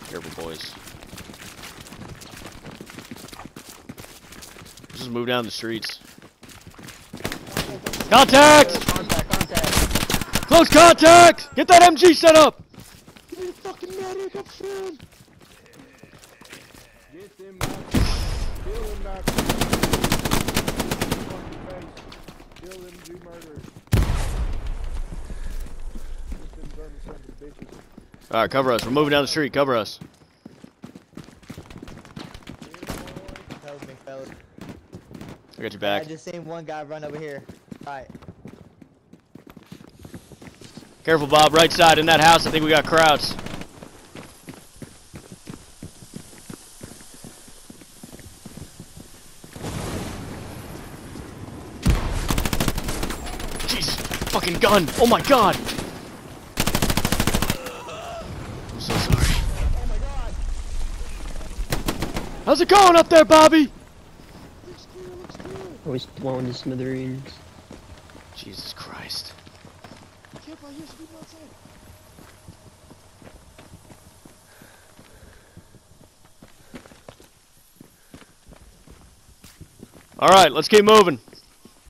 Careful, boys. Just move down the streets. Contact! Contact! Close contact! Get that MG set up! Give me a fucking medic, I'm friend! Get them knocks. Kill them knocks. Kill them G murderers. Get them gun sons of bitches. Alright, cover us. We're moving down the street. Cover us. Help me, fellas. I got your back. I just seen one guy run over here. Alright. Careful, Bob. Right side in that house. I think we got crowds. Jesus. Fucking gun. Oh my god. I'm so sorry. Oh my god! How's it going up there, Bobby? Looks cool, looks cool! Always blown to smithereens. Jesus Christ. Careful, here's people outside. Alright, let's keep moving.